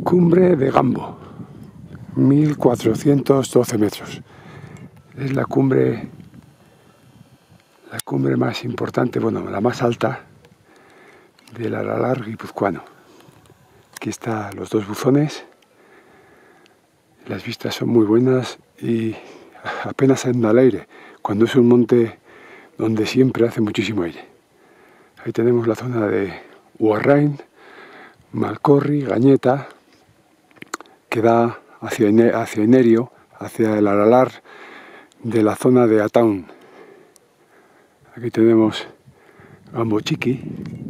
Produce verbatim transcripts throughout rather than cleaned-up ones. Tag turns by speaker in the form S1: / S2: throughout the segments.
S1: Cumbre de Gambo, mil cuatrocientos doce metros. Es la cumbre, la cumbre más importante, bueno, la más alta del Aralar guipuzcoano. Aquí están los dos buzones, las vistas son muy buenas y apenas anda el aire, cuando es un monte donde siempre hace muchísimo aire. Ahí tenemos la zona de Uarrain, Malcorri, Gañeta, que da hacia, hacia Enerio, hacia el Aralar de la zona de Ataun. Aquí tenemos Gambo Txiki,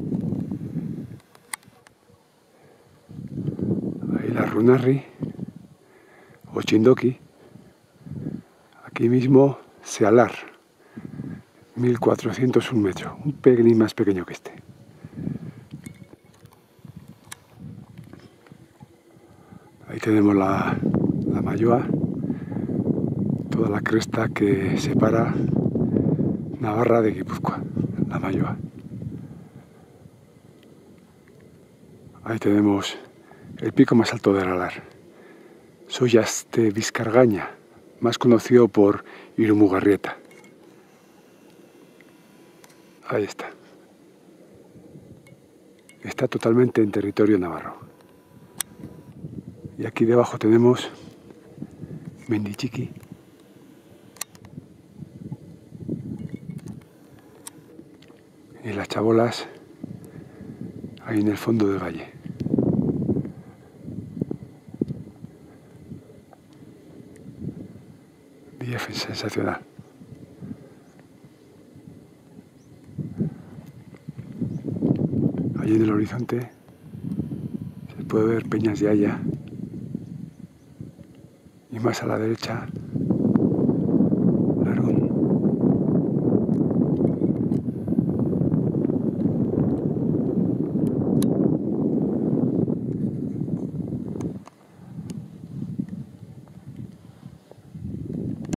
S1: ahí la Runarri, Otxindoki, aquí mismo Sealar, mil cuatrocientos uno metros, un pelín más pequeño que este. Ahí tenemos la, la Malloa, toda la cresta que separa Navarra de Guipúzcoa, la Malloa. Ahí tenemos el pico más alto de Aralar, Sollaste Vizcargaña, más conocido por Irumugarrieta. Ahí está. Está totalmente en territorio navarro. Y aquí debajo tenemos Menditxiki. Y las chabolas ahí en el fondo del valle. Día sensacional. Allí en el horizonte se puede ver Peñas de Haya y más a la derecha